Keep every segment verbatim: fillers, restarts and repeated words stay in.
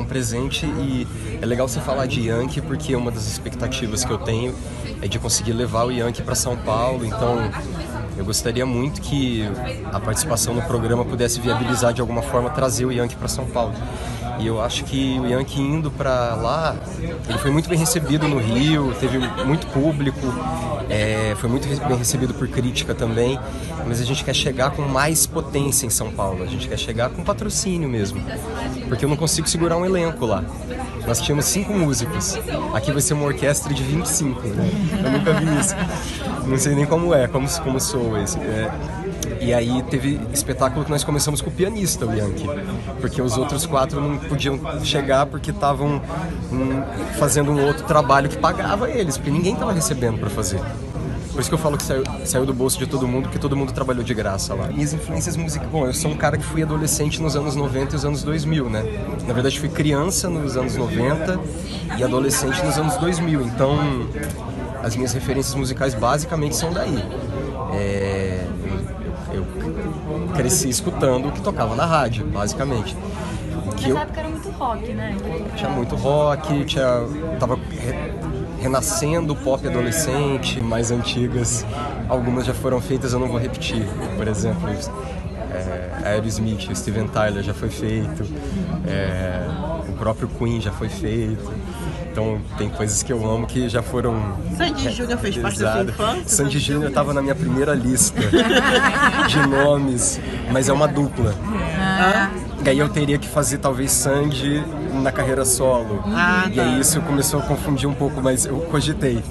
um presente e é legal você falar de Yankee porque uma das expectativas que eu tenho é de conseguir levar o Yankee para São Paulo, então eu gostaria muito que a participação no programa pudesse viabilizar de alguma forma trazer o Yankee para São Paulo. E eu acho que o Yankee indo para lá, ele foi muito bem recebido no Rio, teve muito público, é, foi muito bem recebido por crítica também, mas a gente quer chegar com mais potência em São Paulo, a gente quer chegar com patrocínio mesmo, porque eu não consigo segurar um elenco lá. Nós tínhamos cinco músicos, aqui vai ser uma orquestra de vinte e cinco, né? Eu nunca vi isso, não sei nem como é, como, como sou esse. É. E aí teve espetáculo que nós começamos com o pianista, o Yankee, porque os outros quatro não podiam chegar porque estavam hum, fazendo um outro trabalho que pagava eles, porque ninguém estava recebendo para fazer. Por isso que eu falo que saiu, saiu do bolso de todo mundo, porque todo mundo trabalhou de graça lá. Minhas influências musicais... Bom, eu sou um cara que fui adolescente nos anos noventa e os anos dois mil, né? Na verdade, fui criança nos anos noventa e adolescente nos anos dois mil. Então, as minhas referências musicais basicamente são daí. É... Eu cresci escutando o que tocava na rádio, basicamente. Nessa eu... época era muito rock, né? Tinha muito rock, tinha... tava re... renascendo o pop adolescente, mais antigas. Algumas já foram feitas, eu não vou repetir. Por exemplo, é... Aerosmith, Steven Tyler já foi feito, é... o próprio Queen já foi feito. Então tem coisas que eu amo que já foram... Sandy Júnior fez parte da sua infância? Sandy Júnior estava na minha primeira lista de nomes, mas é uma dupla. Ah. E aí eu teria que fazer talvez Sandy na carreira solo. Ah, e aí isso começou a confundir um pouco, mas eu cogitei.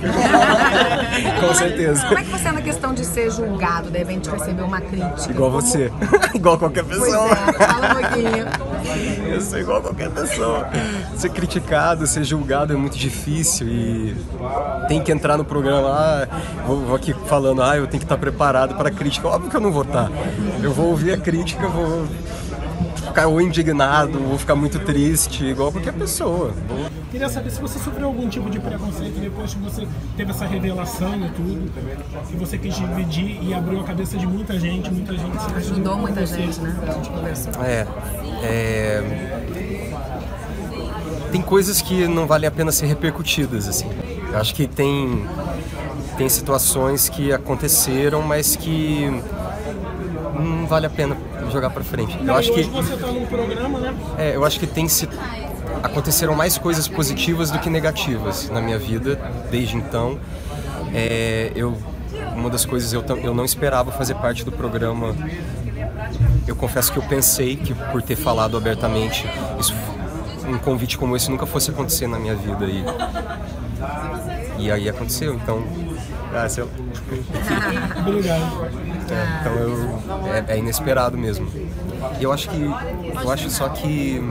Com certeza. Como é que você é na questão de ser julgado, de repente receber uma crítica? Igual Como... você. Igual qualquer pessoa. Pois é, fala um pouquinho. Eu sou igual qualquer pessoa. Ser criticado, ser julgado é muito difícil e tem que entrar no programa, ah, vou, vou aqui falando, ah, eu tenho que estar preparado para a crítica. Óbvio que eu não vou estar. Eu vou ouvir a crítica, vou ficar ou indignado, vou ficar muito triste, igual qualquer pessoa. Queria saber se você sofreu algum tipo de preconceito depois que você teve essa revelação e tudo, que você quis dividir e abriu a cabeça de muita gente, muita gente se ajudou muita gente, né? A gente conversou. É, é... Tem coisas que não valem a pena ser repercutidas, assim. Eu acho que tem, tem situações que aconteceram, mas que não vale a pena jogar pra frente. Não, eu acho hoje que você tá num programa, né? É, eu acho que tem se aconteceram mais coisas positivas do que negativas na minha vida desde então. É, eu uma das coisas eu eu não esperava fazer parte do programa. Eu confesso que eu pensei que por ter falado abertamente isso, um convite como esse nunca fosse acontecer na minha vida e e aí aconteceu. Então, ah, seu... Obrigado. É, então eu, é, é inesperado mesmo. E eu acho que eu acho só que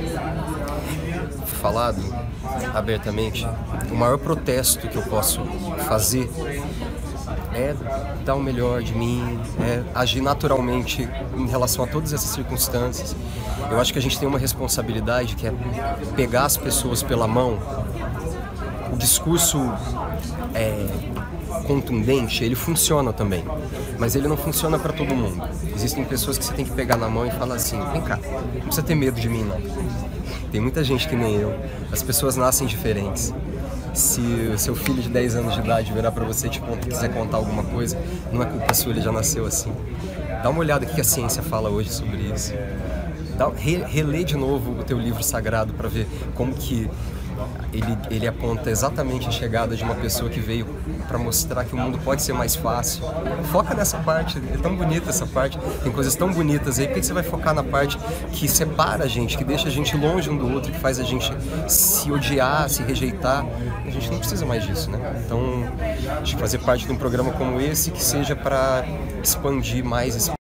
falado abertamente, o maior protesto que eu posso fazer é dar o melhor de mim, é agir naturalmente em relação a todas essas circunstâncias. Eu acho que a gente tem uma responsabilidade que é pegar as pessoas pela mão. O discurso é, contundente, ele funciona também, mas ele não funciona para todo mundo. Existem pessoas que você tem que pegar na mão e falar assim, vem cá, não precisa ter medo de mim não. Tem muita gente que nem eu, as pessoas nascem diferentes. Se o seu filho de dez anos de idade virar para você e te quiser contar alguma coisa, não é culpa sua, ele já nasceu assim. Dá uma olhada no que a ciência fala hoje sobre isso. Dá, re, relê de novo o teu livro sagrado para ver como que Ele, ele aponta exatamente a chegada de uma pessoa que veio para mostrar que o mundo pode ser mais fácil. Foca nessa parte, é tão bonita essa parte, tem coisas tão bonitas aí. Por que você vai focar na parte que separa a gente, que deixa a gente longe um do outro, que faz a gente se odiar, se rejeitar? A gente não precisa mais disso, né? Então, acho que fazer parte de um programa como esse que seja para expandir mais esse